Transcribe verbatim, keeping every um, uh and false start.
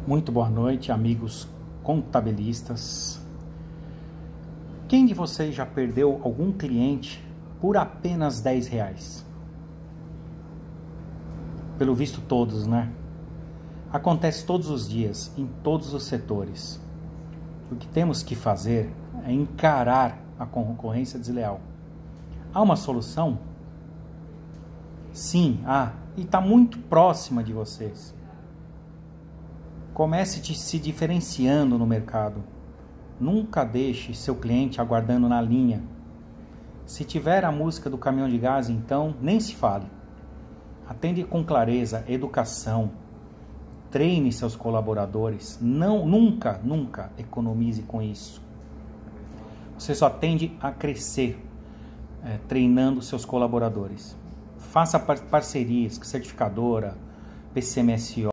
Muito boa noite, amigos contabilistas. Quem de vocês já perdeu algum cliente por apenas dez reais? Pelo visto todos, né? Acontece todos os dias, em todos os setores. O que temos que fazer é encarar a concorrência desleal. Há uma solução? Sim, há. E está muito próxima de vocês. Comece se diferenciando no mercado. Nunca deixe seu cliente aguardando na linha. Se tiver a música do caminhão de gás, então, nem se fale. Atende com clareza, educação. Treine seus colaboradores. Não, nunca, nunca economize com isso. Você só tende a crescer é, treinando seus colaboradores. Faça par parcerias com certificadora, P C M S O.